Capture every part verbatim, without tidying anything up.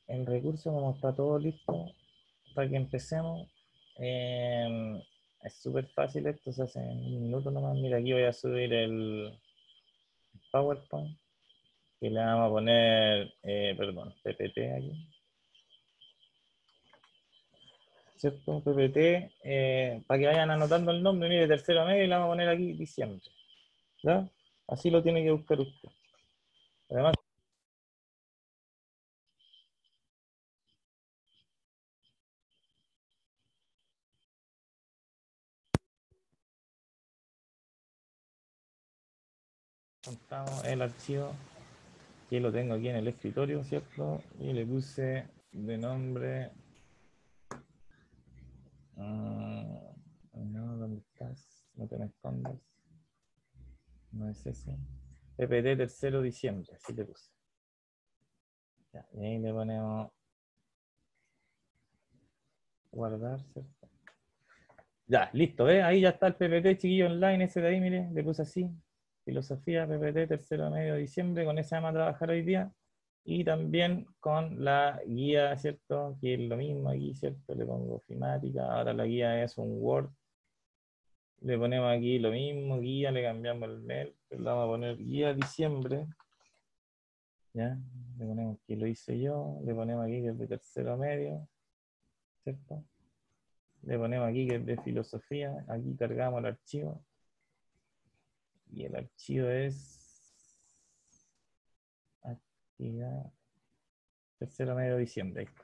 el recurso, como está todo listo para que empecemos, eh, es súper fácil esto, se hace en un minuto nomás. Mira, aquí voy a subir el PowerPoint, que le vamos a poner, eh, perdón, P P T aquí. ¿Cierto? P P T, eh, para que vayan anotando el nombre, mire, tercero medio, y le vamos a poner aquí diciembre. ¿Ya? Así lo tiene que buscar usted. Además, contamos el archivo, que lo tengo aquí en el escritorio, ¿cierto? Y le puse de nombre... Uh, no, ¿dónde estás? No te me escondas. No es ese. P P T tercero diciembre, así le puse. Ya, y ahí le ponemos guardar, ¿cierto? Ya, listo, ¿ves? Ahí ya está el P P T, chiquillo, online, ese de ahí, mire, le puse así. Filosofía, P P T, tercero medio de diciembre, con esa vamos a trabajar hoy día. Y también con la guía, ¿cierto? Que es lo mismo aquí, ¿cierto? Le pongo ofimática, ahora la guía es un Word. Le ponemos aquí lo mismo, guía, le cambiamos el mail, le vamos a poner guía diciembre. ¿Ya? Le ponemos que lo hice yo, le ponemos aquí que es de tercero medio, ¿cierto? Le ponemos aquí que es de filosofía, aquí cargamos el archivo. Y el archivo es actividad tercero medio de diciembre. Ahí está.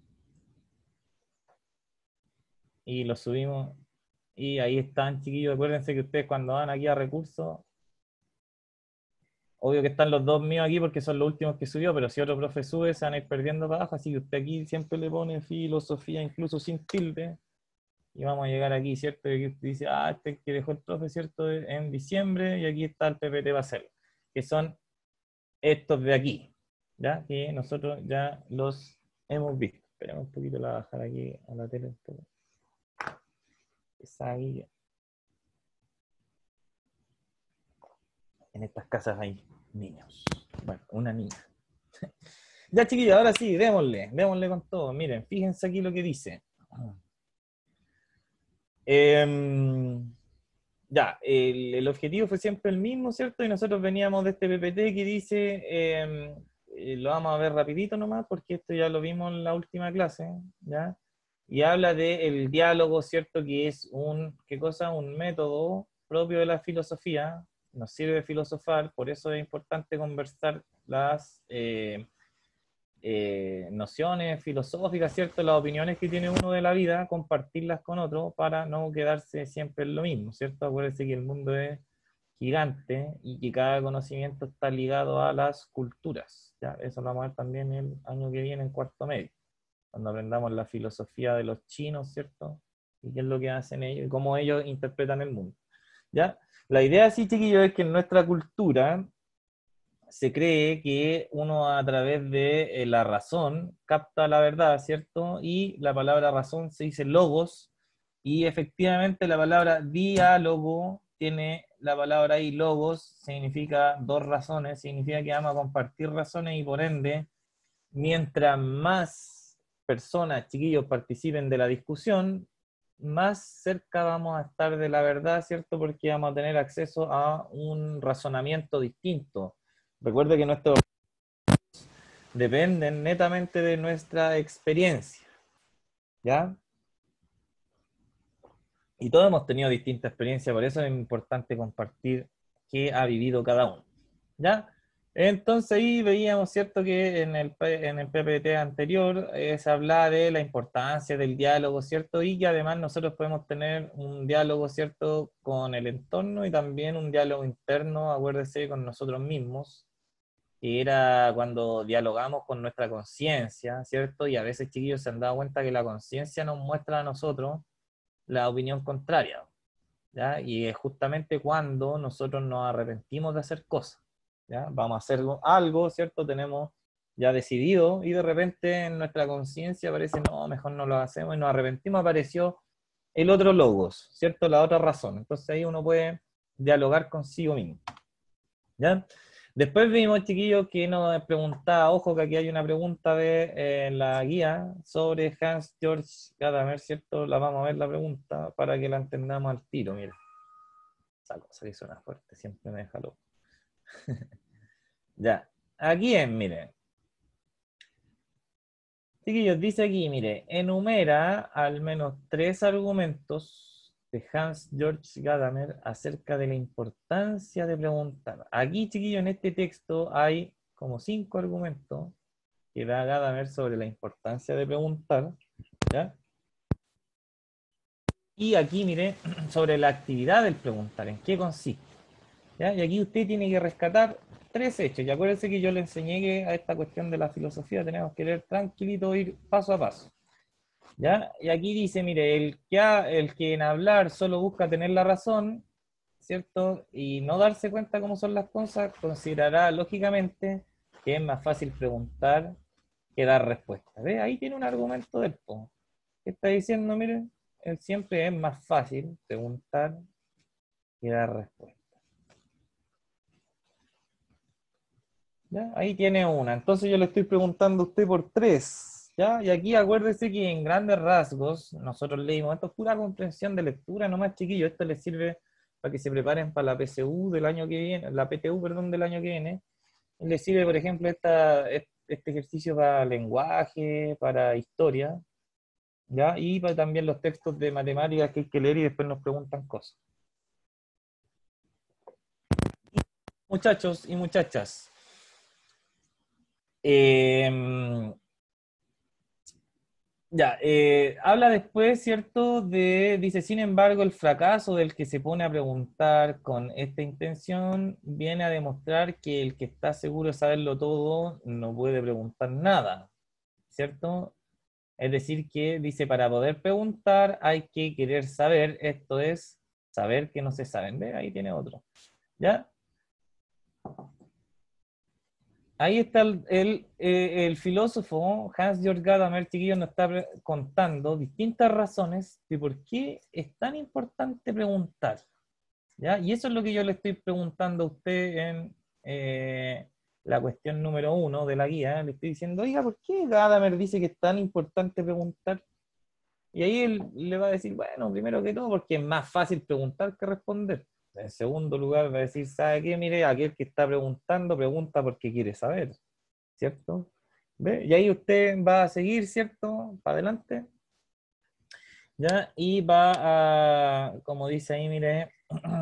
Y lo subimos. Y ahí están, chiquillos. Acuérdense que ustedes cuando van aquí a recursos, obvio que están los dos míos aquí porque son los últimos que subió, pero si otro profe sube, se van a ir perdiendo para abajo. Así que usted aquí siempre le pone filosofía, incluso sin tilde. Y vamos a llegar aquí, ¿cierto? Y aquí dice, ah, este que dejó el profe, ¿cierto? En diciembre, y aquí está el P P T Basel, que son estos de aquí, ¿ya? Que nosotros ya los hemos visto. Esperemos un poquito, la voy a bajar aquí a la tele. Esa guía. En estas casas hay niños. Bueno, una niña. Ya, chiquillos, ahora sí, démosle, démosle con todo. Miren, fíjense aquí lo que dice. Eh, ya, el, el objetivo fue siempre el mismo, ¿cierto? Y nosotros veníamos de este P P T que dice, eh, eh, lo vamos a ver rapidito nomás, porque esto ya lo vimos en la última clase, ¿ya? Y habla del diálogo, ¿cierto? Que es un, ¿qué cosa? Un método propio de la filosofía, nos sirve filosofar, por eso es importante conversar las eh, eh, nociones filosóficas, ¿cierto? Las opiniones que tiene uno de la vida, compartirlas con otro para no quedarse siempre en lo mismo, ¿cierto? Acuérdense que el mundo es gigante y que cada conocimiento está ligado a las culturas, ¿ya? Eso lo vamos a ver también el año que viene en cuarto medio, cuando aprendamos la filosofía de los chinos, ¿cierto? Y qué es lo que hacen ellos y cómo ellos interpretan el mundo, ¿ya? La idea, sí, chiquillos, es que en nuestra cultura se cree que uno a través de eh, la razón capta la verdad, ¿cierto? Y la palabra razón se dice logos, y efectivamente la palabra diálogo tiene la palabra ahí, logos, significa dos razones, significa que vamos a compartir razones y por ende, mientras más personas, chiquillos, participen de la discusión, más cerca vamos a estar de la verdad, ¿cierto? Porque vamos a tener acceso a un razonamiento distinto. Recuerde que nuestros dependen netamente de nuestra experiencia, ¿ya? Y todos hemos tenido distinta experiencia, por eso es importante compartir qué ha vivido cada uno, ¿ya? Entonces ahí veíamos, ¿cierto?, que en el, en el P P T anterior eh, se hablaba de la importancia del diálogo, ¿cierto? Y que además nosotros podemos tener un diálogo, ¿cierto?, con el entorno y también un diálogo interno, acuérdese, con nosotros mismos, que era cuando dialogamos con nuestra conciencia, ¿cierto? Y a veces, chiquillos, se han dado cuenta que la conciencia nos muestra a nosotros la opinión contraria, ¿ya? Y es justamente cuando nosotros nos arrepentimos de hacer cosas, ¿ya? Vamos a hacer algo, ¿cierto? Tenemos ya decidido y de repente en nuestra conciencia aparece, no, mejor no lo hacemos y nos arrepentimos, apareció el otro logos, ¿cierto? La otra razón. Entonces ahí uno puede dialogar consigo mismo, ¿ya? Después vimos, chiquillos, que nos preguntaba, ojo que aquí hay una pregunta de eh, la guía sobre Hans Georg Gadamer, ¿cierto? La vamos a ver la pregunta para que la entendamos al tiro, mira. Esa cosa que suena fuerte, siempre me deja loco. Ya, aquí es, miren. Chiquillos, dice aquí, mire, enumera al menos tres argumentos de Hans Georg Gadamer acerca de la importancia de preguntar. Aquí, chiquillos, en este texto hay como cinco argumentos que da Gadamer sobre la importancia de preguntar, ¿ya? Y aquí, mire, sobre la actividad del preguntar, en qué consiste, ¿ya? Y aquí usted tiene que rescatar tres hechos. Y acuérdense que yo le enseñé que a esta cuestión de la filosofía tenemos que leer tranquilito, ir paso a paso. ¿Ya? Y aquí dice, mire, el que, ha, el que en hablar solo busca tener la razón, ¿cierto? Y no darse cuenta cómo son las cosas, considerará lógicamente que es más fácil preguntar que dar respuesta. ¿Ve? Ahí tiene un argumento del po. ¿Qué está diciendo? Miren, él siempre es más fácil preguntar que dar respuesta. ¿Ya? Ahí tiene una. Entonces yo le estoy preguntando a usted por tres. ¿Ya? Y aquí acuérdese que en grandes rasgos nosotros leímos, esto es pura comprensión de lectura, nomás chiquillo, esto les sirve para que se preparen para la P S U del año que viene, la P T U, perdón, del año que viene. Les sirve, por ejemplo, esta, este ejercicio para lenguaje, para historia, ¿ya? Y para también los textos de matemáticas que hay que leer y después nos preguntan cosas. Muchachos y muchachas, eh, ya, eh, habla después, ¿cierto? De, dice, sin embargo, el fracaso del que se pone a preguntar con esta intención viene a demostrar que el que está seguro de saberlo todo no puede preguntar nada, ¿cierto? Es decir, que dice, para poder preguntar hay que querer saber, esto es, saber que no se saben. ¿Ve? Ahí tiene otro. ¿Ya? Ahí está el, el, eh, el filósofo Hans-Georg Gadamer, chiquillos, nos está contando distintas razones de por qué es tan importante preguntar. ¿Ya? Y eso es lo que yo le estoy preguntando a usted en eh, la cuestión número uno de la guía. Le estoy diciendo, oiga, ¿por qué Gadamer dice que es tan importante preguntar? Y ahí él le va a decir, bueno, primero que todo, porque es más fácil preguntar que responder. En segundo lugar, va a decir, ¿sabe qué? Mire, aquel que está preguntando, pregunta porque quiere saber, ¿cierto? ¿Ve? Y ahí usted va a seguir, ¿cierto? Para adelante. ¿Ya? Y va a, como dice ahí, mire,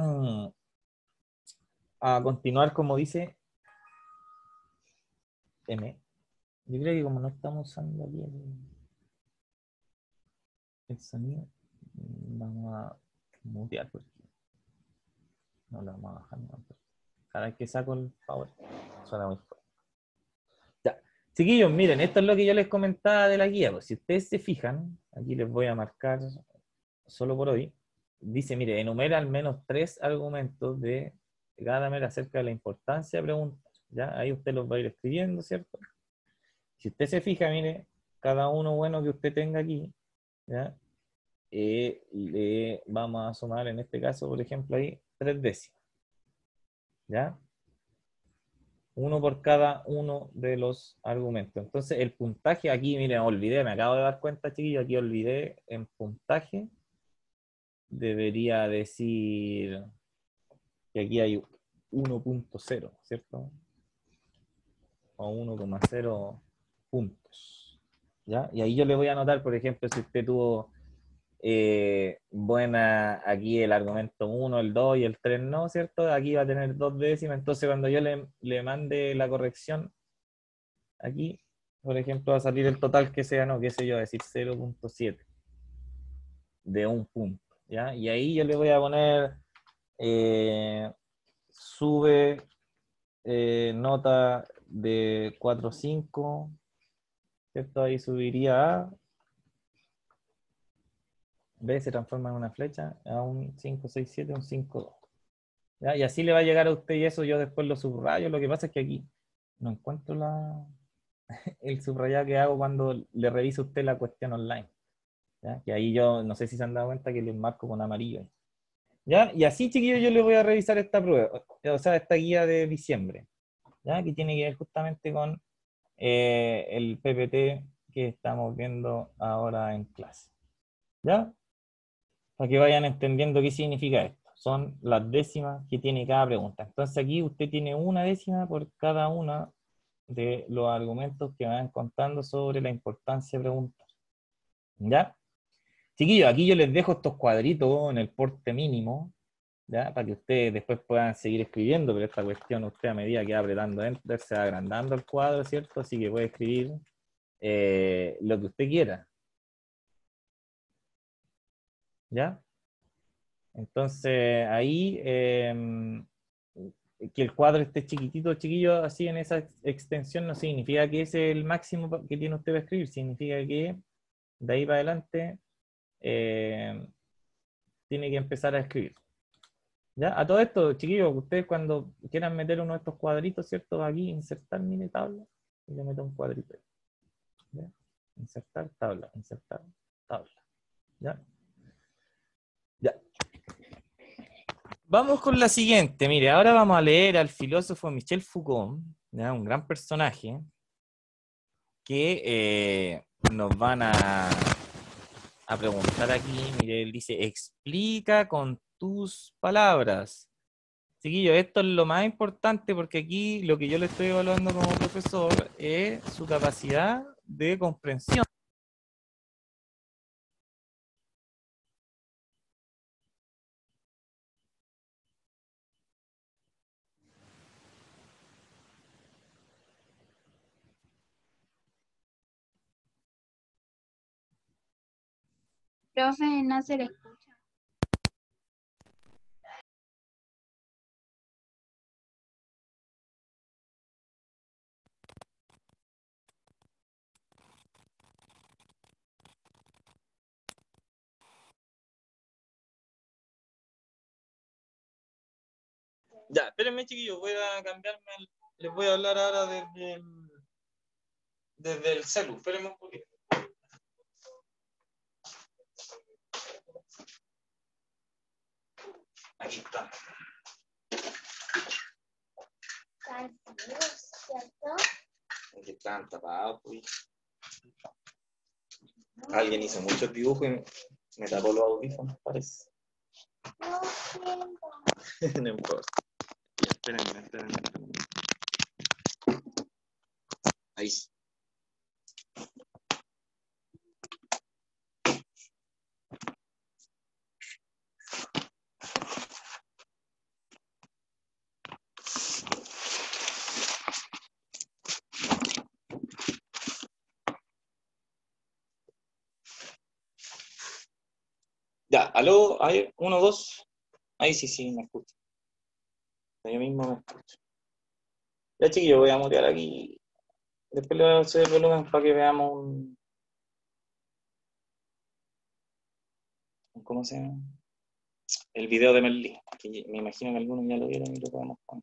a continuar como dice M. Yo creo que como no estamos usando aquí el, el sonido, vamos a mutear porque no lo vamos a bajar. No. Cada vez que saco el power, suena muy fuerte. Ya. Chiquillos, miren, esto es lo que yo les comentaba de la guía. Pues, si ustedes se fijan, aquí les voy a marcar solo por hoy. Dice, mire, enumera al menos tres argumentos de Gadamer acerca de la importancia de preguntar. ¿Ya? Ahí usted los va a ir escribiendo, ¿cierto? Si usted se fija, mire, cada uno bueno que usted tenga aquí, ¿ya? Eh, le vamos a sumar en este caso, por ejemplo, ahí tres décimas. ¿Ya? Uno por cada uno de los argumentos. Entonces, el puntaje aquí, miren, olvidé, me acabo de dar cuenta, chiquillos, aquí olvidé en puntaje. Debería decir que aquí hay uno punto cero, ¿cierto? O uno coma cero puntos. ¿Ya? Y ahí yo le voy a anotar, por ejemplo, si usted tuvo eh, buena aquí el argumento uno, el dos y el tres no, ¿cierto? Aquí va a tener dos décimas, entonces cuando yo le, le mande la corrección, aquí, por ejemplo, va a salir el total que sea, no, qué sé yo, decir cero punto siete de un punto, ¿ya? Y ahí yo le voy a poner eh, sube eh, nota de cuatro punto cinco, ¿cierto? Ahí subiría a, ¿ves? Se transforma en una flecha a un cinco seis siete, un cinco dos. ¿Ya? Y así le va a llegar a usted y eso yo después lo subrayo. Lo que pasa es que aquí no encuentro la, el subrayado que hago cuando le reviso a usted la cuestión online. ¿Ya? Que ahí yo, no sé si se han dado cuenta que les marco con amarillo. ¿Ya? Y así, chiquillos, yo le voy a revisar esta prueba, o sea, esta guía de diciembre. ¿ya? Que tiene que ver justamente con eh, el P P T que estamos viendo ahora en clase, ¿ya? Para que vayan entendiendo qué significa esto. Son las décimas que tiene cada pregunta. Entonces aquí usted tiene una décima por cada una de los argumentos que van contando sobre la importancia de preguntar, ¿ya? Chiquillos, aquí yo les dejo estos cuadritos en el porte mínimo, ¿ya? Para que ustedes después puedan seguir escribiendo, pero esta cuestión usted a medida que va apretando Enter se va agrandando el cuadro, ¿cierto? Así que puede escribir eh, lo que usted quiera, ¿ya? Entonces ahí, eh, que el cuadro esté chiquitito, chiquillo, así en esa extensión no significa que ese es el máximo que tiene usted para escribir, significa que de ahí para adelante eh, tiene que empezar a escribir. ¿Ya? A todo esto, chiquillos, ustedes cuando quieran meter uno de estos cuadritos, ¿cierto? Aquí, insertar mini tabla, y le meto un cuadrito. ¿Ya? Insertar tabla, insertar tabla. ¿Ya? Ya. Vamos con la siguiente. Mire, ahora vamos a leer al filósofo Michel Foucault, ¿ya? Un gran personaje, que eh, nos van a, a preguntar aquí. Mire, él dice, explica con tus palabras. Chiquillo, esto es lo más importante porque aquí lo que yo le estoy evaluando como profesor es su capacidad de comprensión. Profe, no se le escucha. Ya, espérenme, chiquillos, voy a cambiarme. el- les voy a hablar ahora desde el, desde el celu. Espérenme un poquito. Aquí está. Aquí están tapados, pues. Alguien hizo muchos dibujos y me tapó los audífonos, parece. No importa. Ya, espérenme, espérenme, espérenme. Ahí. Ya, aló, ahí, uno, dos. Ahí sí, sí, me escucho. Yo mismo me escucho. Ya, chiquillos, voy a mutear aquí. Después le voy a hacer el volumen para que veamos un, un- ¿cómo se llama? El video de Merlí, que me imagino que algunos ya lo vieron y lo podemos poner.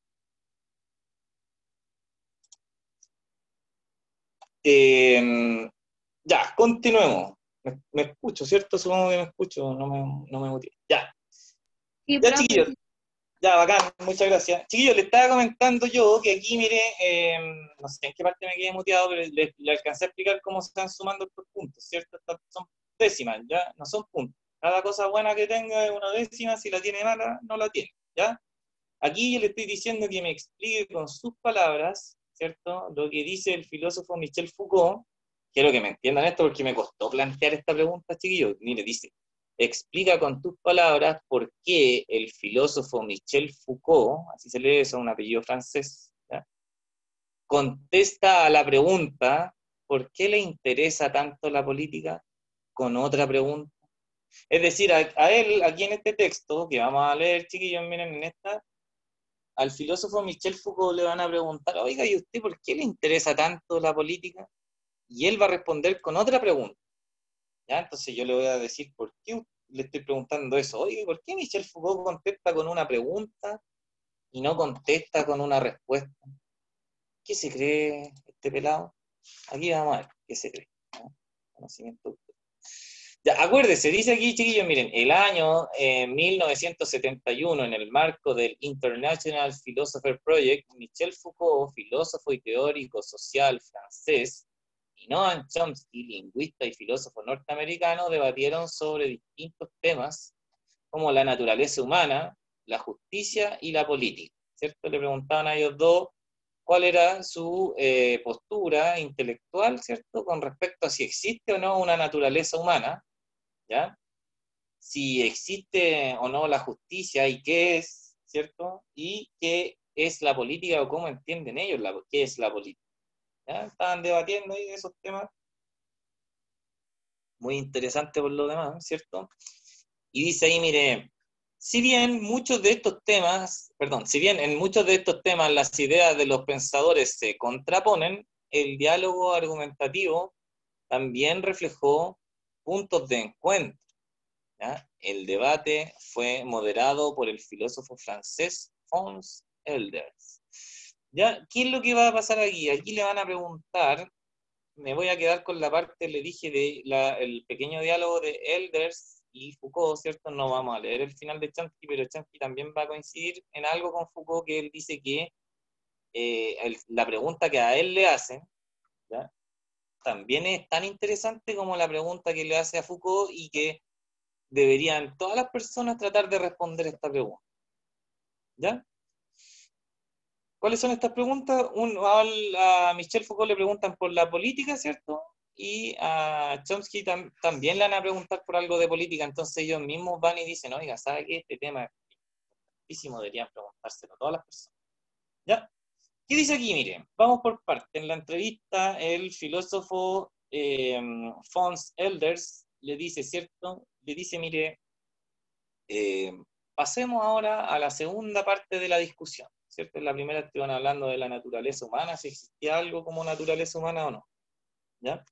Eh, ya, continuemos. Me, me escucho, ¿cierto? Supongo que me escucho, no me, no me muteé. Ya, Sí, ya, profe, chiquillos. sí. Ya, bacán, muchas gracias. Chiquillos, le estaba comentando yo que aquí, mire, eh, no sé en qué parte me quedé muteado, pero le, le alcancé a explicar cómo se están sumando estos puntos, ¿cierto? Estas son décimas, ¿ya? No son puntos. Cada cosa buena que tenga es una décima, si la tiene mala, no la tiene, ¿ya? Aquí yo le estoy diciendo que me explique con sus palabras, ¿cierto? Lo que dice el filósofo Michel Foucault. Quiero que me entiendan esto porque me costó plantear esta pregunta, chiquillos. Mire, dice, explica con tus palabras por qué el filósofo Michel Foucault, así se lee, es un apellido francés, ¿ya? Contesta a la pregunta, ¿por qué le interesa tanto la política? Con otra pregunta. Es decir, a, a él, aquí en este texto, que vamos a leer, chiquillos, miren, en esta, al filósofo Michel Foucault le van a preguntar, oiga, ¿y usted por qué le interesa tanto la política? Y él va a responder con otra pregunta, ¿ya? Entonces yo le voy a decir, ¿por qué le estoy preguntando eso? Oiga, ¿por qué Michel Foucault contesta con una pregunta y no contesta con una respuesta? ¿Qué se cree este pelado? Aquí vamos a ver qué se cree, ¿no? Conocimiento. Ya, acuérdese, dice aquí, chiquillos, miren, el año eh, mil novecientos setenta y uno, en el marco del International Philosopher Project, Michel Foucault, filósofo y teórico social francés, y Noam Chomsky, lingüista y filósofo norteamericano, debatieron sobre distintos temas como la naturaleza humana, la justicia y la política, ¿cierto? Le preguntaban a ellos dos cuál era su eh, postura intelectual, ¿cierto?, con respecto a si existe o no una naturaleza humana, ¿ya? Si existe o no la justicia y qué es, ¿cierto? Y qué es la política o cómo entienden ellos la, qué es la política. ¿Ya? Estaban debatiendo ahí esos temas, muy interesante por lo demás, ¿cierto? Y dice ahí, mire, si bien muchos de estos temas, perdón, si bien en muchos de estos temas las ideas de los pensadores se contraponen, el diálogo argumentativo también reflejó puntos de encuentro. ¿Ya? El debate fue moderado por el filósofo francés Fons Elders. ¿Ya? ¿Qué es lo que va a pasar aquí? Aquí le van a preguntar, me voy a quedar con la parte, le dije, de la, el pequeño diálogo de Elders y Foucault, ¿cierto? No vamos a leer el final de Chomsky, pero Chomsky también va a coincidir en algo con Foucault, que él dice que eh, el, la pregunta que a él le hacen, ¿ya?, también es tan interesante como la pregunta que le hace a Foucault, y que deberían todas las personas tratar de responder esta pregunta. ¿Ya? ¿Cuáles son estas preguntas? Un, a Michel Foucault le preguntan por la política, ¿cierto? Y a Chomsky tam, también le van a preguntar por algo de política, entonces ellos mismos van y dicen, oiga, ¿sabe qué? Este tema es importantísimo, deberían preguntárselo a todas las personas. ¿Ya? ¿Qué dice aquí? Miren, vamos por parte. En la entrevista, el filósofo eh, Fons Elders le dice, ¿cierto? Le dice, mire, Eh, pasemos ahora a la segunda parte de la discusión, ¿cierto? En la primera estaban hablando de la naturaleza humana, si existía algo como naturaleza humana o no, ¿ya?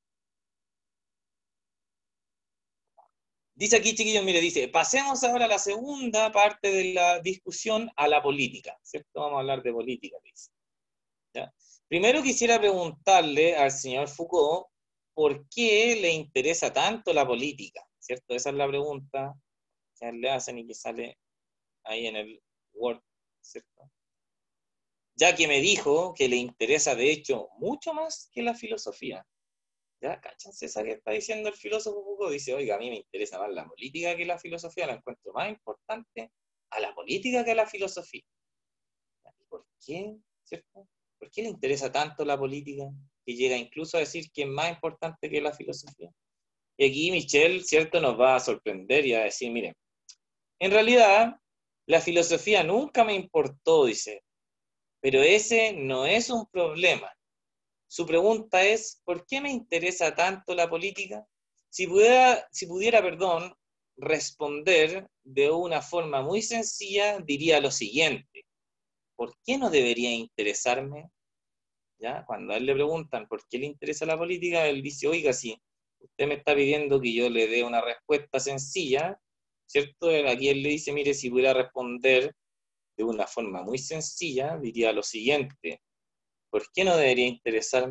Dice aquí, chiquillos, mire, dice, pasemos ahora a la segunda parte de la discusión, a la política, ¿cierto? Vamos a hablar de política, dice, ¿ya? Primero quisiera preguntarle al señor Foucault por qué le interesa tanto la política, ¿cierto? Esa es la pregunta que le hacen y que sale ahí en el Word, ¿cierto? Ya que me dijo que le interesa, de hecho, mucho más que la filosofía. ¿Ya? Cáchense esa que está diciendo el filósofo Foucault. Dice, oiga, a mí me interesa más la política que la filosofía, la encuentro más importante a la política que a la filosofía. ¿Y por qué? ¿Cierto? ¿Por qué le interesa tanto la política? Que llega incluso a decir que es más importante que la filosofía. Y aquí Michel, ¿cierto?, nos va a sorprender y a decir, miren, en realidad, la filosofía nunca me importó, dice, pero ese no es un problema. Su pregunta es, ¿por qué me interesa tanto la política? Si pudiera, si pudiera, perdón, responder de una forma muy sencilla, diría lo siguiente: ¿por qué no debería interesarme? ¿Ya? Cuando a él le preguntan por qué le interesa la política, él dice, oiga, si usted me está pidiendo que yo le dé una respuesta sencilla, ¿cierto? Aquí él le dice, mire, si pudiera responder de una forma muy sencilla, diría lo siguiente: ¿por qué no debería interesarme?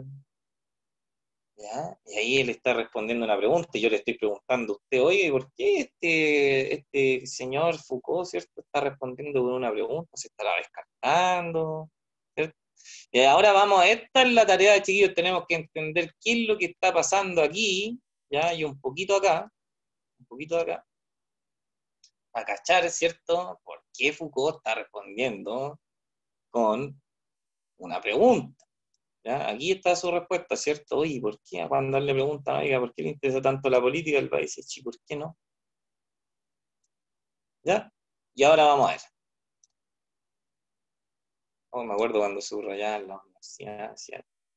¿Ya? Y ahí él está respondiendo una pregunta, y yo le estoy preguntando a usted, oye, ¿por qué este, este señor Foucault, ¿cierto?, está respondiendo con una pregunta? ¿Se estará descartando? ¿Cierto? Y ahora vamos, esta es la tarea de chiquillos, tenemos que entender qué es lo que está pasando aquí, ¿ya? Y un poquito acá, un poquito acá, para cachar, ¿cierto?, por qué Foucault está respondiendo con una pregunta. ¿Ya? Aquí está su respuesta, ¿cierto? Oye, ¿por qué? Cuando él le pregunta, oiga, ¿por qué le interesa tanto la política? Él va a decir, sí, ¿por qué no? ¿Ya? Y ahora vamos a ver. Oh, me acuerdo cuando subrayaba en la universidad. Así,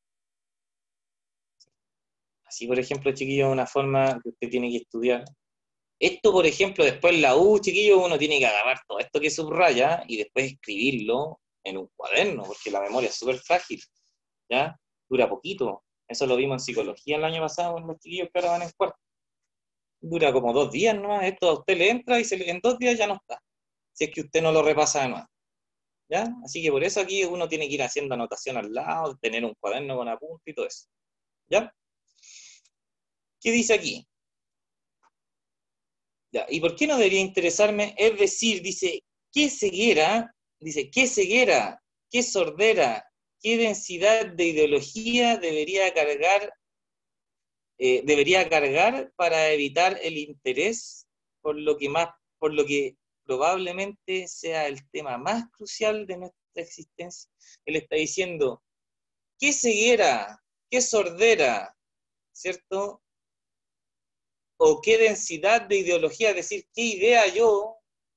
así, por ejemplo, chiquillo, una forma que usted tiene que estudiar. Esto, por ejemplo, después en la U, chiquillo, uno tiene que agarrar todo esto que subraya y después escribirlo en un cuaderno, porque la memoria es súper frágil, ¿ya? Dura poquito. Eso lo vimos en psicología el año pasado con los chiquillos que ahora van en cuarto. Dura como dos días, ¿no? Esto a usted le entra y se le, en dos días ya no está, si es que usted no lo repasa de nuevo, ¿ya? Así que por eso aquí uno tiene que ir haciendo anotación al lado, tener un cuaderno con apuntes y todo eso, ¿ya? ¿Qué dice aquí? Ya, ¿y por qué no debería interesarme? Es decir, dice, ¿qué ceguera? Dice, ¿qué ceguera? ¿Qué sordera? ¿Qué densidad de ideología debería cargar, eh, debería cargar para evitar el interés por lo que más, por lo que probablemente sea el tema más crucial de nuestra existencia? Él está diciendo, ¿qué ceguera? ¿Qué sordera? ¿Cierto? O qué densidad de ideología, es decir, qué idea yo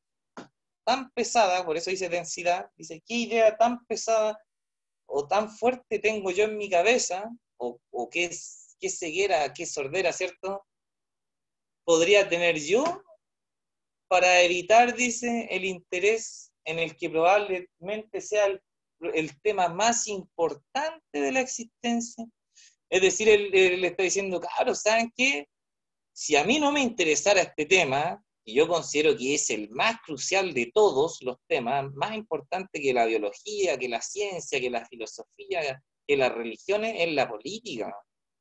tan pesada, por eso dice densidad, dice, qué idea tan pesada o tan fuerte tengo yo en mi cabeza, o, o qué, qué ceguera, qué sordera, ¿cierto? Podría tener yo para evitar, dice, el interés en el que probablemente sea el, el tema más importante de la existencia. Es decir, él, él le está diciendo, claro, ¿saben qué? Si a mí no me interesara este tema, y yo considero que es el más crucial de todos los temas, más importante que la biología, que la ciencia, que la filosofía, que las religiones, es la política.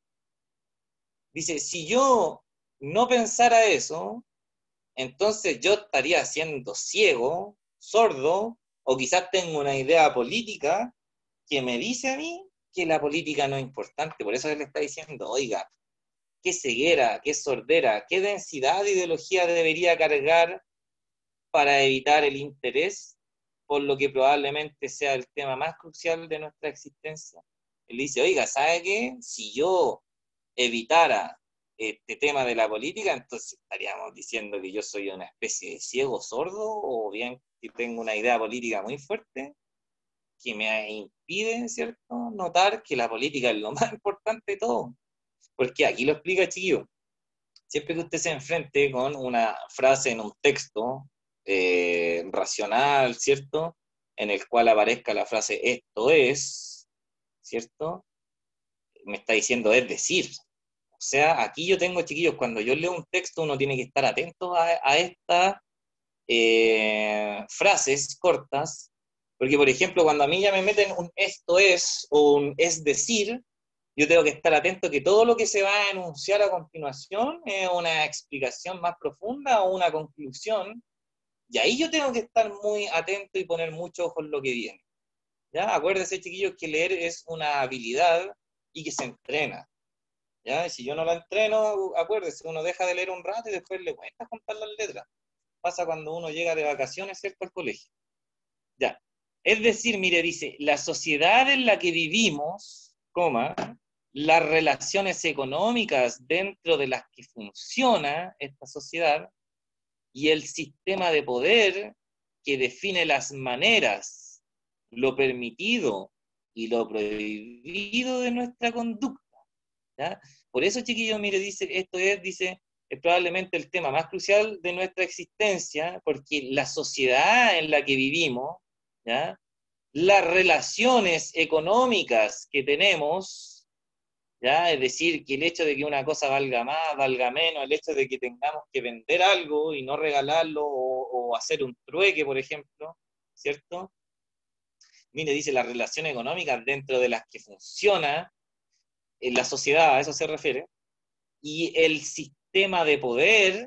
Dice, si yo no pensara eso, entonces yo estaría siendo ciego, sordo, o quizás tengo una idea política que me dice a mí que la política no es importante. Por eso él le está diciendo, oiga, qué ceguera, qué sordera, qué densidad de ideología debería cargar para evitar el interés por lo que probablemente sea el tema más crucial de nuestra existencia. Él dice, oiga, ¿sabe qué? Si yo evitara este tema de la política, entonces estaríamos diciendo que yo soy una especie de ciego sordo, o bien que tengo una idea política muy fuerte que me impide, ¿cierto?, notar que la política es lo más importante de todo. Porque aquí lo explica, chiquillo. Siempre que usted se enfrente con una frase en un texto eh, racional, ¿cierto?, en el cual aparezca la frase esto es, ¿cierto?, me está diciendo es decir. O sea, aquí yo tengo, chiquillos, cuando yo leo un texto, uno tiene que estar atento a, a estas eh, frases cortas, porque, por ejemplo, cuando a mí ya me meten un esto es o un es decir, yo tengo que estar atento que todo lo que se va a enunciar a continuación es una explicación más profunda o una conclusión, y ahí yo tengo que estar muy atento y poner mucho ojo en lo que viene. ¿Ya? Acuérdense, chiquillos, que leer es una habilidad y que se entrena. ¿Ya? Y si yo no la entreno, acuérdense, uno deja de leer un rato y después le cuesta contar las letras. Pasa cuando uno llega de vacaciones, ¿cierto?, al colegio. Ya. Es decir, mire, dice, la sociedad en la que vivimos, coma, las relaciones económicas dentro de las que funciona esta sociedad y el sistema de poder que define las maneras, lo permitido y lo prohibido de nuestra conducta. ¿Ya? Por eso, chiquillos, mire, dice, esto es, dice, es probablemente el tema más crucial de nuestra existencia, porque la sociedad en la que vivimos, ¿ya?, las relaciones económicas que tenemos, ¿ya?, es decir, que el hecho de que una cosa valga más, valga menos, el hecho de que tengamos que vender algo y no regalarlo o, o hacer un trueque, por ejemplo, ¿cierto? Mire, dice, las relaciones económicas dentro de las que funciona en la sociedad, a eso se refiere, y el sistema de poder,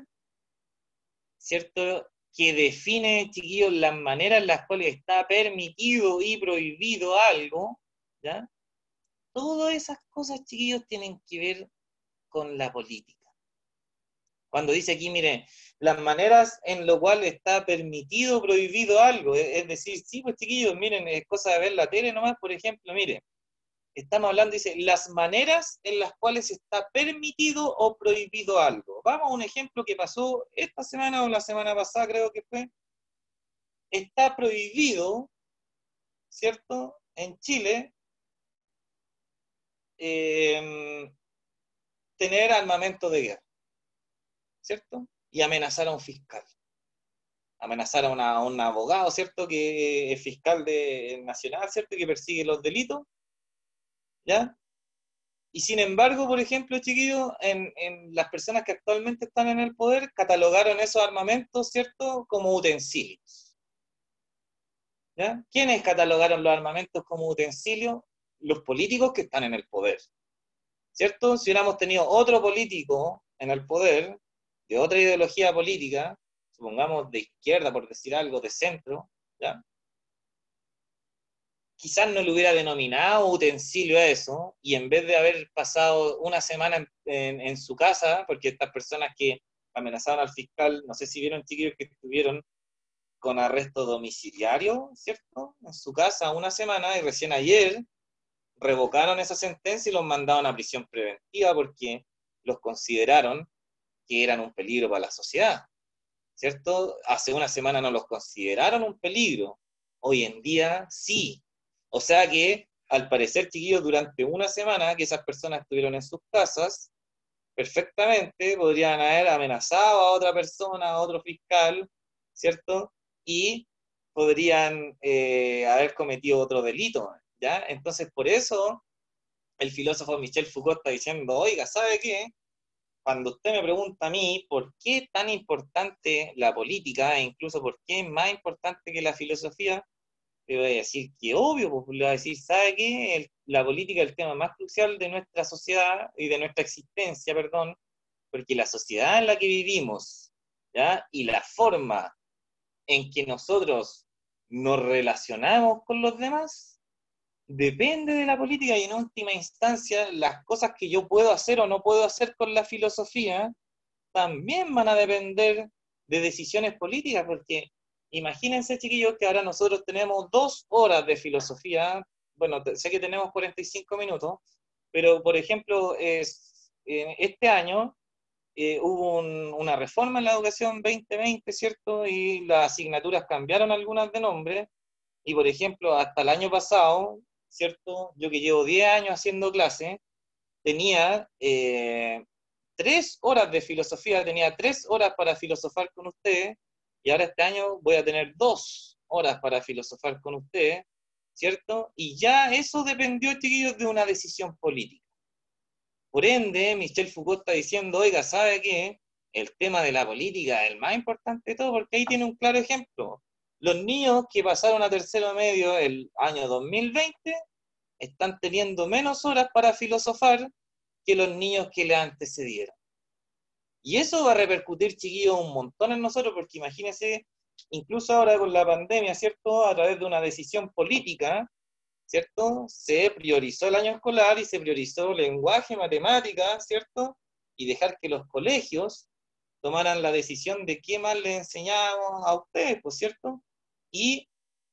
¿cierto?, que define, chiquillos, las maneras en las cuales está permitido y prohibido algo, ¿ya? Todas esas cosas, chiquillos, tienen que ver con la política. Cuando dice aquí, mire, las maneras en lo cual está permitido o prohibido algo, es decir, sí, pues chiquillos, miren, es cosa de ver la tele nomás, por ejemplo, mire, estamos hablando, dice, las maneras en las cuales está permitido o prohibido algo. Vamos a un ejemplo que pasó esta semana o la semana pasada, creo que fue. Está prohibido, ¿cierto?, en Chile, eh, tener armamento de guerra, ¿cierto? Y amenazar a un fiscal. Amenazar a, una, a un abogado, ¿cierto?, que es fiscal de, nacional, ¿cierto?, que persigue los delitos, ¿ya? Y sin embargo, por ejemplo, chiquillos, en, en las personas que actualmente están en el poder catalogaron esos armamentos, ¿cierto?, como utensilios. ¿Ya? ¿Quiénes catalogaron los armamentos como utensilios? Los políticos que están en el poder, ¿cierto? Si hubiéramos tenido otro político en el poder, de otra ideología política, supongamos de izquierda, por decir algo, de centro, ¿ya? Quizás no le hubiera denominado utensilio a eso, y en vez de haber pasado una semana en, en, en su casa, porque estas personas que amenazaron al fiscal, no sé si vieron, chiquillos, que estuvieron con arresto domiciliario, ¿cierto? En su casa una semana, y recién ayer revocaron esa sentencia y los mandaron a prisión preventiva porque los consideraron que eran un peligro para la sociedad, ¿cierto? Hace una semana no los consideraron un peligro, hoy en día sí. O sea que, al parecer, chiquillos, durante una semana que esas personas estuvieron en sus casas, perfectamente podrían haber amenazado a otra persona, a otro fiscal, ¿cierto? Y podrían eh, haber cometido otro delito, ¿ya? Entonces, por eso, el filósofo Michel Foucault está diciendo, oiga, ¿sabe qué? Cuando usted me pregunta a mí por qué es tan importante la política, e incluso por qué es más importante que la filosofía, le voy a decir que obvio, pues le voy a decir, ¿sabe qué? El, la política es el tema más crucial de nuestra sociedad y de nuestra existencia, perdón, porque la sociedad en la que vivimos, ¿ya? Y la forma en que nosotros nos relacionamos con los demás depende de la política, y en última instancia las cosas que yo puedo hacer o no puedo hacer con la filosofía también van a depender de decisiones políticas, porque imagínense, chiquillos, que ahora nosotros tenemos dos horas de filosofía. Bueno, sé que tenemos cuarenta y cinco minutos, pero por ejemplo, es, eh, este año eh, hubo un, una reforma en la educación veinte veinte, ¿cierto? Y las asignaturas cambiaron algunas de nombre, y por ejemplo, hasta el año pasado, ¿cierto? Yo que llevo diez años haciendo clase, tenía eh, tres horas de filosofía, tenía tres horas para filosofar con ustedes, y ahora este año voy a tener dos horas para filosofar con ustedes, ¿cierto? Y ya eso dependió, chiquillos, de una decisión política. Por ende, Michel Foucault está diciendo, oiga, ¿sabe qué? El tema de la política es el más importante de todo, porque ahí tiene un claro ejemplo. Los niños que pasaron a tercero medio el año dos mil veinte están teniendo menos horas para filosofar que los niños que le antecedieron. Y eso va a repercutir, chiquillos, un montón en nosotros, porque imagínense, incluso ahora con la pandemia, ¿cierto? A través de una decisión política, ¿cierto? Se priorizó el año escolar y se priorizó lenguaje, matemáticas, ¿cierto? Y dejar que los colegios tomaran la decisión de qué más les enseñábamos a ustedes, ¿pues cierto? Y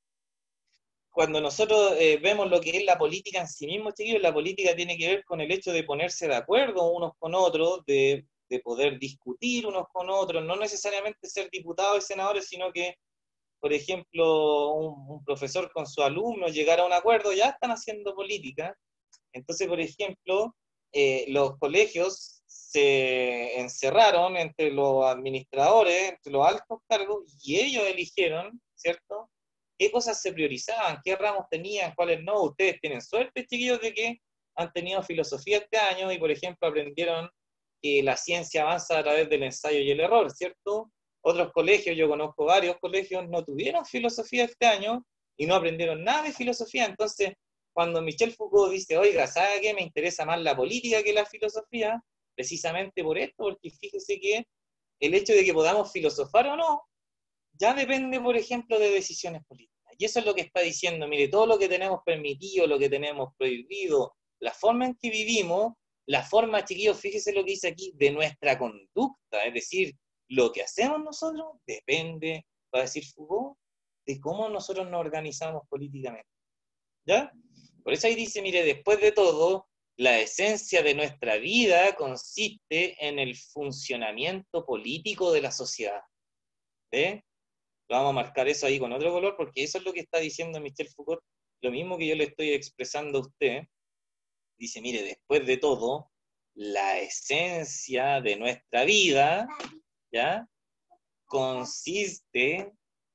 cuando nosotros eh, vemos lo que es la política en sí mismo, chiquillos, la política tiene que ver con el hecho de ponerse de acuerdo unos con otros, de, de poder discutir unos con otros, no necesariamente ser diputados y senadores, sino que, por ejemplo, un, un profesor con su alumno llegar a un acuerdo, ya están haciendo política. Entonces, por ejemplo, eh, los colegios se encerraron entre los administradores, entre los altos cargos, y ellos eligieron, ¿cierto?, qué cosas se priorizaban, qué ramos tenían, cuáles no. Ustedes tienen suerte, chiquillos, de que han tenido filosofía este año y, por ejemplo, aprendieron que la ciencia avanza a través del ensayo y el error, ¿cierto? Otros colegios, yo conozco varios colegios, no tuvieron filosofía este año y no aprendieron nada de filosofía. Entonces, cuando Michel Foucault dice, oiga, ¿sabe qué? Me interesa más la política que la filosofía, precisamente por esto, porque fíjese que el hecho de que podamos filosofar o no, ya depende, por ejemplo, de decisiones políticas. Y eso es lo que está diciendo, mire, todo lo que tenemos permitido, lo que tenemos prohibido, la forma en que vivimos, la forma, chiquillos, fíjese lo que dice aquí, de nuestra conducta, es decir, lo que hacemos nosotros depende, va a decir Foucault, de cómo nosotros nos organizamos políticamente. ¿Ya? Por eso ahí dice, mire, después de todo, la esencia de nuestra vida consiste en el funcionamiento político de la sociedad. ¿Ve? Vamos a marcar eso ahí con otro color, porque eso es lo que está diciendo Michel Foucault, lo mismo que yo le estoy expresando a usted. Dice, mire, después de todo, la esencia de nuestra vida, ¿ya? Consiste,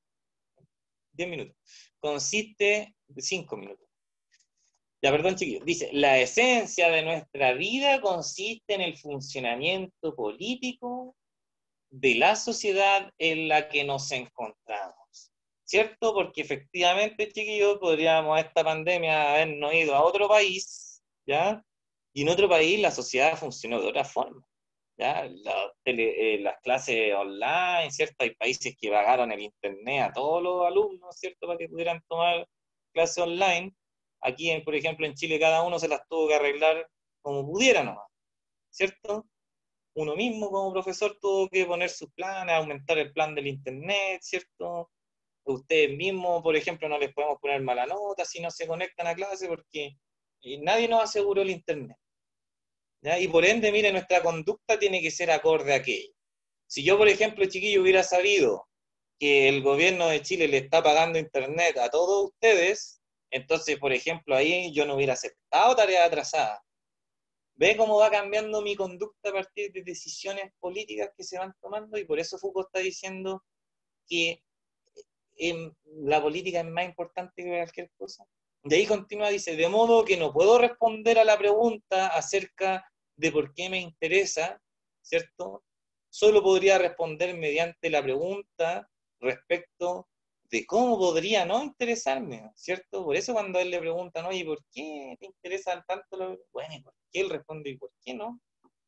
diez minutos, consiste, cinco minutos. Ya, perdón, chiquillos. Dice, la esencia de nuestra vida consiste en el funcionamiento político de la sociedad en la que nos encontramos, ¿cierto? Porque efectivamente, chiquillos, podríamos a esta pandemia habernos ido a otro país, ¿ya? Y en otro país la sociedad funcionó de otra forma. ¿ya? La tele- eh, las clases online, ¿cierto? Hay países que pagaron el internet a todos los alumnos, ¿cierto? Para que pudieran tomar clases online. Aquí, en- por ejemplo, en Chile, cada uno se las tuvo que arreglar como pudiera nomás, ¿cierto? Uno mismo como profesor tuvo que poner sus planes, aumentar el plan del internet, ¿cierto? Ustedes mismos, por ejemplo, no les podemos poner mala nota si no se conectan a clase porque eh, nadie nos aseguró el internet. ¿Ya? Y por ende, mire, nuestra conducta tiene que ser acorde a aquello. Si yo, por ejemplo, chiquillo, hubiera sabido que el gobierno de Chile le está pagando internet a todos ustedes, entonces, por ejemplo, ahí yo no hubiera aceptado tareas atrasadas. ¿Ve cómo va cambiando mi conducta a partir de decisiones políticas que se van tomando? Y por eso Foucault está diciendo que eh, la política es más importante que cualquier cosa. De ahí continúa, dice, de modo que no puedo responder a la pregunta acerca de por qué me interesa, ¿cierto? Solo podría responder mediante la pregunta respecto de cómo podría no interesarme, ¿cierto? Por eso cuando a él le preguntan, oye, ¿por qué te interesan tanto? Los... Bueno, ¿y por qué? Él responde, ¿y por qué no?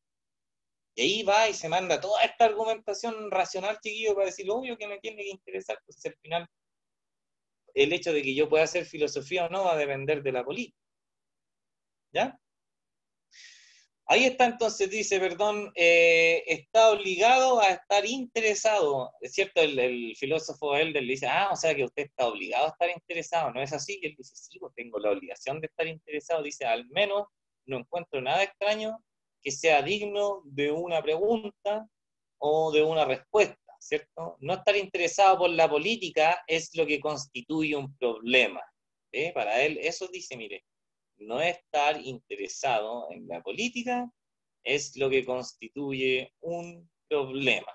Y ahí va y se manda toda esta argumentación racional, chiquillo, para decir, obvio que me tiene que interesar, pues al final el hecho de que yo pueda hacer filosofía o no va a depender de la política, ¿ya? Ahí está entonces, dice, perdón, eh, está obligado a estar interesado, es cierto, el, el filósofo Elder le dice, ah, o sea que usted está obligado a estar interesado, ¿no es así? Y él dice, sí, pues tengo la obligación de estar interesado, dice, al menos no encuentro nada extraño que sea digno de una pregunta o de una respuesta, ¿cierto? No estar interesado por la política es lo que constituye un problema, ¿eh? Para él, eso dice, mire, no estar interesado en la política es lo que constituye un problema.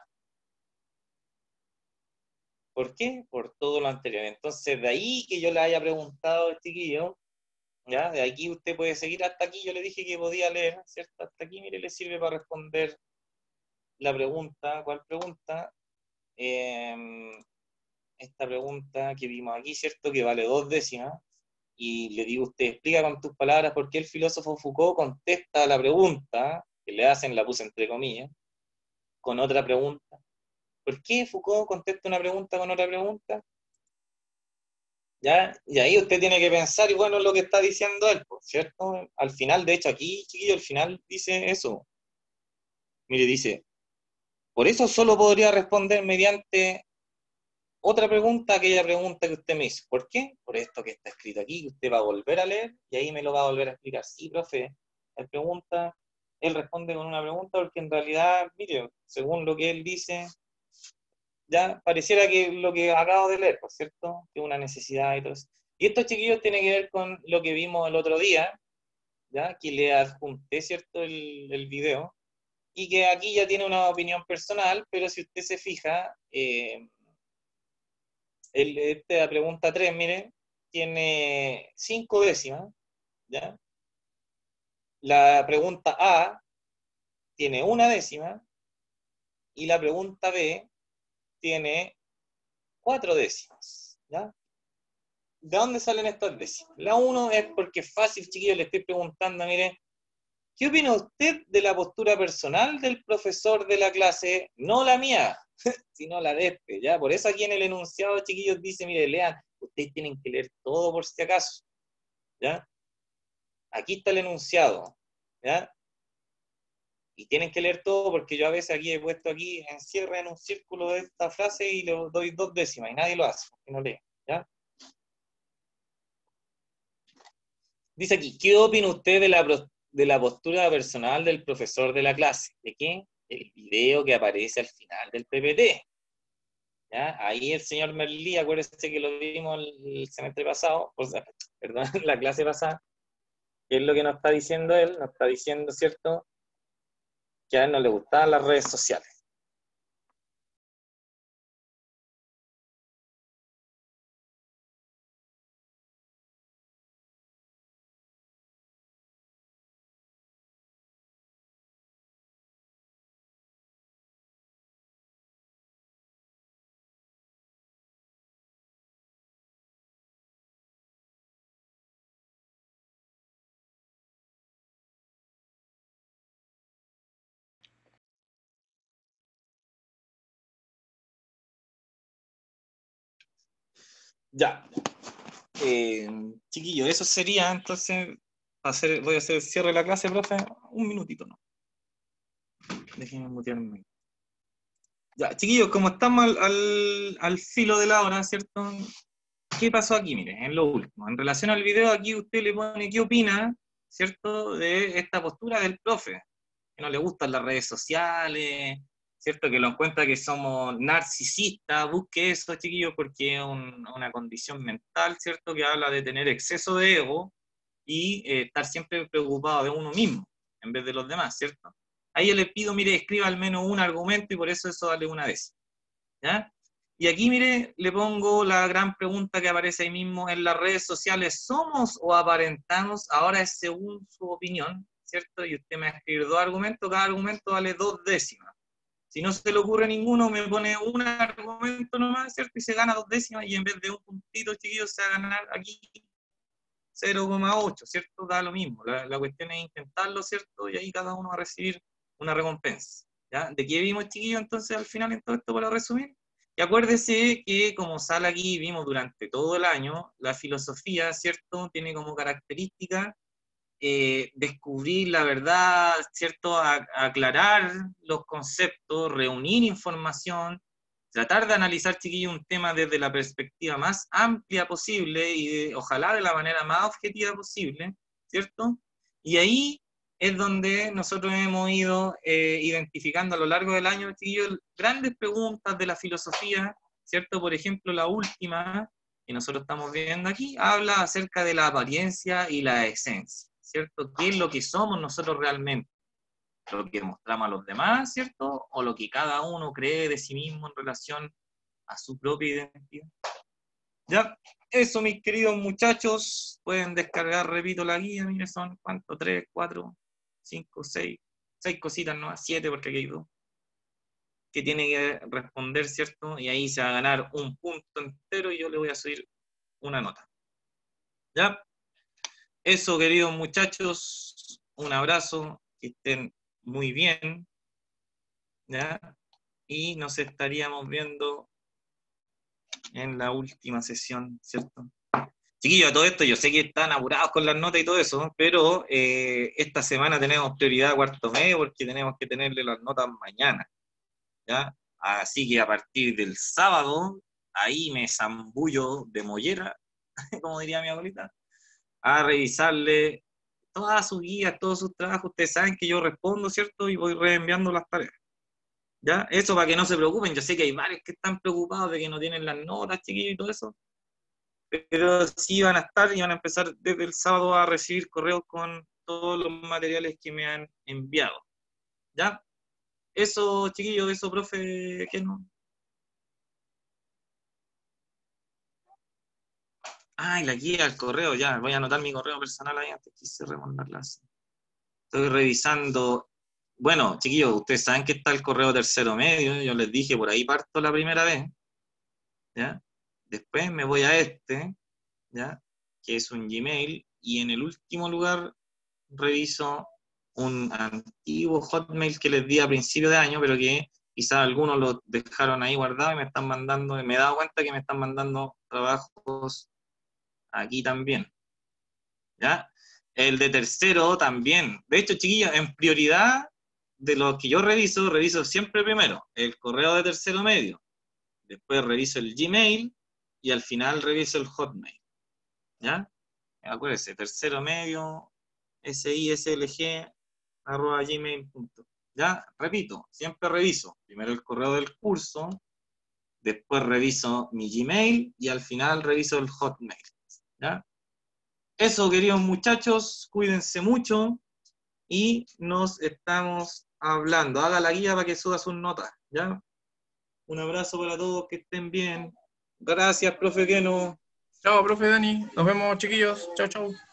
¿Por qué? Por todo lo anterior. Entonces, de ahí que yo le haya preguntado, chiquillo, ¿ya? De aquí usted puede seguir hasta aquí. Yo le dije que podía leer, ¿cierto? Hasta aquí, mire, le sirve para responder la pregunta. ¿Cuál pregunta? Eh, esta pregunta que vimos aquí, ¿cierto? Que vale dos décimas. Y le digo, usted explica con tus palabras por qué el filósofo Foucault contesta a la pregunta que le hacen, la puse entre comillas, con otra pregunta. ¿Por qué Foucault contesta una pregunta con otra pregunta? ¿Ya? Y ahí usted tiene que pensar, y bueno, lo que está diciendo él, ¿cierto? Al final, de hecho, aquí, chiquillo, al final dice eso. Mire, dice, por eso solo podría responder mediante otra pregunta, aquella pregunta que usted me hizo. ¿Por qué? Por esto que está escrito aquí, que usted va a volver a leer y ahí me lo va a volver a explicar. Sí, profe, él pregunta, él responde con una pregunta porque en realidad, mire, según lo que él dice, ya pareciera que lo que acabo de leer, ¿por cierto? Que una necesidad y todo eso. Y esto, chiquillos, tiene que ver con lo que vimos el otro día, ya que le adjunté, ¿cierto?, el, el video, y que aquí ya tiene una opinión personal, pero si usted se fija, eh, el, esta pregunta tres mire, tiene cinco décimas, ¿ya? La pregunta A tiene una décima y la pregunta B tiene cuatro décimas, ¿ya? ¿De dónde salen estas décimas? La uno es porque es fácil, chiquillos, le estoy preguntando, mire, ¿qué opina usted de la postura personal del profesor de la clase? No la mía, sino la de este, ¿ya? Por eso aquí en el enunciado, chiquillos, dice, mire, lean, ustedes tienen que leer todo por si acaso, ¿ya? Aquí está el enunciado, ¿ya? Y tienen que leer todo porque yo a veces aquí he puesto aquí, encierra en un círculo de esta frase y le doy dos décimas y nadie lo hace, porque no lee, ¿ya? Dice aquí, ¿qué opina usted de la, de la postura personal del profesor de la clase? ¿De qué? El video que aparece al final del P P T. ¿Ya? Ahí el señor Merlí, acuérdese que lo vimos el semestre pasado, o sea, perdón, la clase pasada, que es lo que nos está diciendo él, nos está diciendo, ¿cierto?, que a él no le gustaban las redes sociales. Ya. Eh, chiquillo, eso sería, entonces, hacer, voy a hacer el cierre de la clase, profe. Un minutito, ¿no? Déjenme mutearme. Ya, chiquillos, como estamos al, al, al filo de la hora, ¿cierto? ¿Qué pasó aquí? Mire, en lo último. En relación al video, aquí usted le pone qué opina, ¿cierto? De esta postura del profe. Que no le gustan las redes sociales, ¿cierto? Que lo encuentra que somos narcisistas. Busque eso, chiquillos, porque es un, una condición mental, ¿cierto? Que habla de tener exceso de ego y eh, estar siempre preocupado de uno mismo en vez de los demás, ¿cierto? Ahí yo le pido, mire, escriba al menos un argumento y por eso eso vale una vez, ¿ya? Y aquí, mire, le pongo la gran pregunta que aparece ahí mismo en las redes sociales. ¿Somos o aparentamos? Ahora es según su opinión, ¿cierto? Y usted me va a escribir dos argumentos, cada argumento vale dos décimas. Si no se le ocurre ninguno, me pone un argumento nomás, ¿cierto? Y se gana dos décimas y en vez de un puntito, chiquillos, se va a ganar aquí cero coma ocho, ¿cierto? Da lo mismo. La, la cuestión es intentarlo, ¿cierto? Y ahí cada uno va a recibir una recompensa, ¿ya? ¿De qué vimos, chiquillos, entonces, al final en todo esto, para resumir? Y acuérdese que, como sale aquí, vimos durante todo el año, la filosofía, ¿cierto? Tiene como característica eh, descubrir la verdad, ¿cierto? A, aclarar los conceptos, reunir información, tratar de analizar, chiquillos, un tema desde la perspectiva más amplia posible y de, ojalá de la manera más objetiva posible, ¿cierto? Y ahí es donde nosotros hemos ido eh, identificando a lo largo del año, chiquillos, grandes preguntas de la filosofía, ¿cierto? Por ejemplo, la última que nosotros estamos viendo aquí, habla acerca de la apariencia y la esencia, ¿cierto? ¿Qué es lo que somos nosotros realmente? ¿Lo que mostramos a los demás, ¿cierto? ¿O lo que cada uno cree de sí mismo en relación a su propia identidad? Ya, eso, mis queridos muchachos, pueden descargar, repito, la guía, miren, son, ¿cuánto? Tres, cuatro, cinco, seis, seis cositas, ¿no? Siete, porque aquí hay dos, que tiene que responder, ¿cierto? Y ahí se va a ganar un punto entero y yo le voy a subir una nota. ¿Ya? Eso, queridos muchachos, un abrazo, que estén muy bien, ¿ya? Y nos estaríamos viendo en la última sesión, ¿cierto? Chiquillos, a todo esto, yo sé que están apurados con las notas y todo eso, pero eh, esta semana tenemos prioridad a cuarto medio porque tenemos que tenerle las notas mañana, ¿ya? Así que a partir del sábado, ahí me zambullo de mollera, como diría mi abuelita, a revisarle todas sus guías, todos sus trabajos. Ustedes saben que yo respondo, ¿cierto? Y voy reenviando las tareas. ¿Ya? Eso para que no se preocupen. Yo sé que hay varios que están preocupados de que no tienen las notas, chiquillos, y todo eso. Pero sí van a estar y van a empezar desde el sábado a recibir correos con todos los materiales que me han enviado. ¿Ya? Eso, chiquillos, eso, profe, ¿qué no? Ay, la guía, el correo, ya. Voy a anotar mi correo personal ahí antes que se remandarlas. Estoy revisando. Bueno, chiquillos, ustedes saben que está el correo tercero medio. Yo les dije, por ahí parto la primera vez. ¿Ya? Después me voy a este, ¿ya? Que es un Gmail. Y en el último lugar reviso un antiguo Hotmail que les di a principio de año, pero que quizás algunos lo dejaron ahí guardado y me están mandando, me he dado cuenta que me están mandando trabajos aquí también. ¿Ya? El de tercero también. De hecho, chiquillos, en prioridad de los que yo reviso, reviso siempre primero el correo de tercero medio, después reviso el Gmail y al final reviso el Hotmail. ¿Ya? Acuérdense, tercero medio, sislg, arroba gmail punto com. ¿Ya? Repito, siempre reviso primero el correo del curso, después reviso mi Gmail y al final reviso el Hotmail. ¿Ya? Eso, queridos muchachos, cuídense mucho y nos estamos hablando. Haga la guía para que suba sus notas, ¿ya? Un abrazo para todos, que estén bien. Gracias, profe Keno. Chao, profe Dani. Nos vemos, chiquillos. Chao, chao.